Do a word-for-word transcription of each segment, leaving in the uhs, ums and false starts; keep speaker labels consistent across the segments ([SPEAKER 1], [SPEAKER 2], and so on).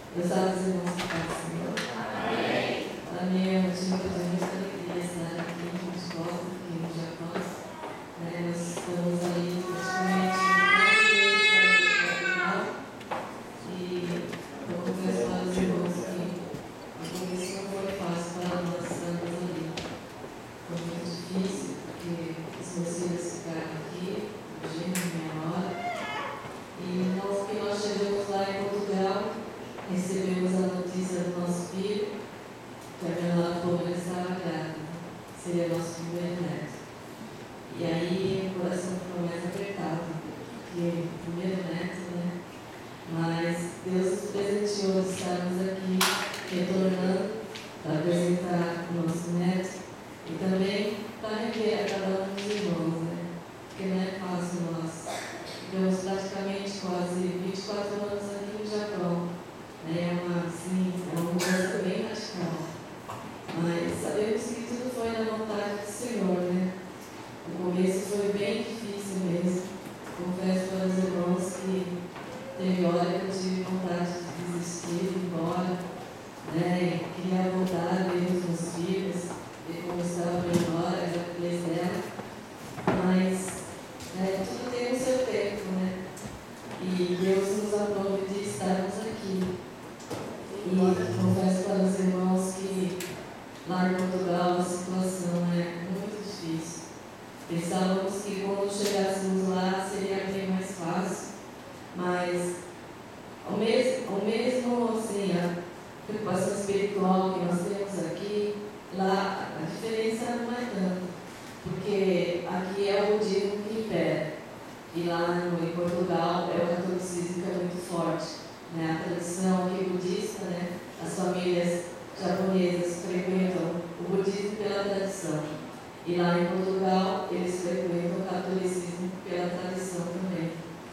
[SPEAKER 1] Deus abençoe irmãos que estão no Senhor. Amém. Para mim é um motivo de muita alegria estar aqui de volta, aqui no Japão. Né, nós estamos aí praticamente no final e eu confesso para os irmãos que o começo não foi fácil para nós estarmos ali. Foi muito difícil, porque os meus filhos ficaram aqui, fugindo meia hora. E nós, que nós chegamos lá em Portugal, recebemos a notícia do nosso filho, que a minha nora pobre estava grávida, seria nosso primeiro neto. E aí o coração ficou mais apertado, porque primeiro neto, né? Mas Deus nos presenteou de estarmos aqui, retornando para apresentar o nosso neto e também para rever a cada um dos irmãos, né? Porque não é fácil nós. Ficamos praticamente quase vinte e quatro anos aqui no Japão. É uma, assim, é uma mudança bem radical. Mas sabemos que tudo foi na vontade do Senhor, né? O começo foi bem difícil mesmo. Confesso para os irmãos que teve hora que eu tive vontade de desistir, de ir embora, né? E queria voltar a ver os meus filhos, ver como estava melhor, a gravidez dela. Mas é, tudo tem o seu tempo, né? E Deus nos aprove de estarmos aqui. E confesso para os irmãos que lá em Portugal a situação é muito difícil. Pensávamos que quando chegássemos lá seria bem mais fácil, mas ao mesmo, ao mesmo assim, a preocupação espiritual que nós temos aqui, lá a diferença não é tanto, porque aqui é o budismo que impera, e lá no, em Portugal é o catolicismo que é muito forte. Né? A tradição aqui budista, né? As famílias japonesas frequentam o budismo pela tradição. E lá em Portugal, eles frequentam o catolicismo pela tradição também.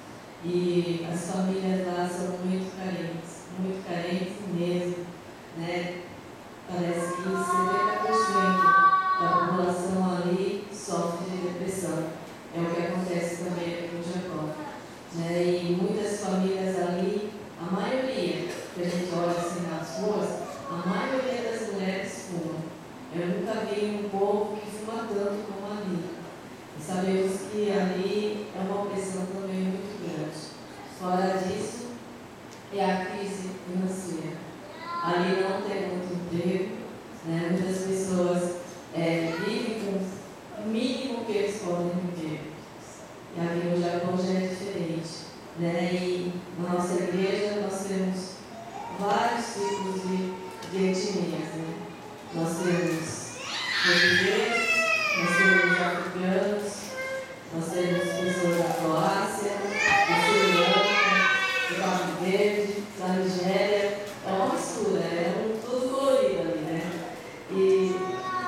[SPEAKER 1] E as famílias lá são muito carentes, muito carentes mesmo. Né? Parece que setenta por cento da população ali sofre de depressão. É o que acontece também aqui no Japão. Né? E muitas famílias ali, a maioria, que a gente olha assim nas ruas, a maioria das mulheres fumam. Eu nunca vi um povo que fuma tanto como ali. E sabemos que ali é uma opressão também muito grande. Fora disso, é a crise financeira. Ali não tem muito emprego, né? Muitas pessoas é, vivem com o mínimo que eles podem viver. E aqui no Japão já é diferente. Né? E na nossa igreja nós temos vários tipos de, de etnias. Né? Nós temos portugueses, nós temos africanos, nós temos pessoas da Croácia, da Suriname, do Cabo Verde, da Nigéria. É uma mistura, é um tudo colorido ali, né? E,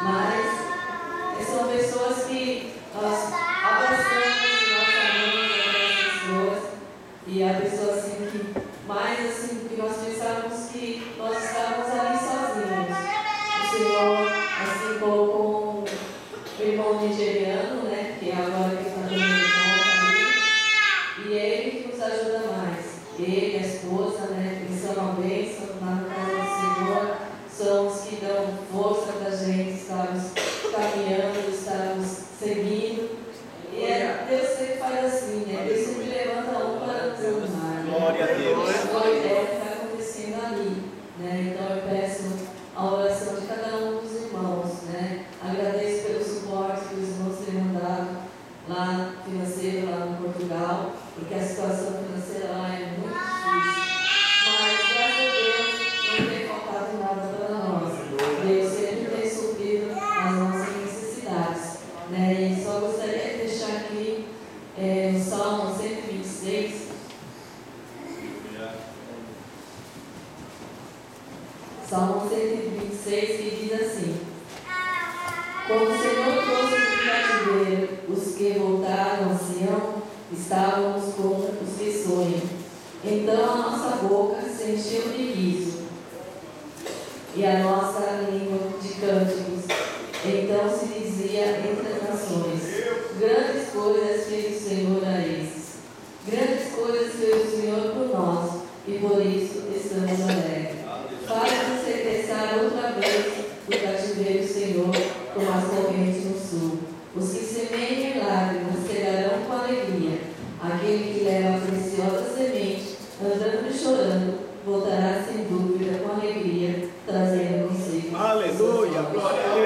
[SPEAKER 1] mas são pessoas que nós abraçamos. E a pessoa assim que, mais assim, que nós pensávamos que nós estávamos ali sozinhos. O Senhor, assim, colocou um irmão nigeriano, né, que é agora que está dando conta ali, e ele que nos ajuda mais. Ele, a esposa, né, eles são uma bênção lá na casa do Senhor, são os que dão força para a gente estarmos caminhando, estarmos seguindo. E é, Deus sempre faz assim, né? Deus sempre levanta um para nos animar.
[SPEAKER 2] Glória a Deus.
[SPEAKER 1] Foi é o que está acontecendo ali. Né? Então eu peço a oração de cada um dos irmãos. Né? Agradeço pelo suporte que os irmãos têm mandado lá financeiro, lá no Portugal, porque a situação financeira lá é muito difícil. Mas, graças a Deus, não tem faltado nada para nós. Deus sempre tem suprido as nossas necessidades. Né? E só gostaria de deixar aqui é, no Salmo cento e vinte e seis. Salmo cento e vinte e seis, que diz assim: quando o Senhor trouxe do cativeiro os que voltaram a Sião, estávamos como os que sonham. Então a nossa boca se encheu de riso e a nossa língua de cânticos. Então se dizia entre as nações: grandes coisas fez o Senhor a esses. Grandes coisas fez o Senhor por nós, e por isso estamos alegres. trabalhadores do cativeiro, Senhor, como as correntes no sul. Os que semeiam em lágrimas cegarão com alegria. Aquele que leva a preciosa semente, andando e chorando, voltará sem dúvida com alegria, trazendo consigo.
[SPEAKER 2] Aleluia, glória a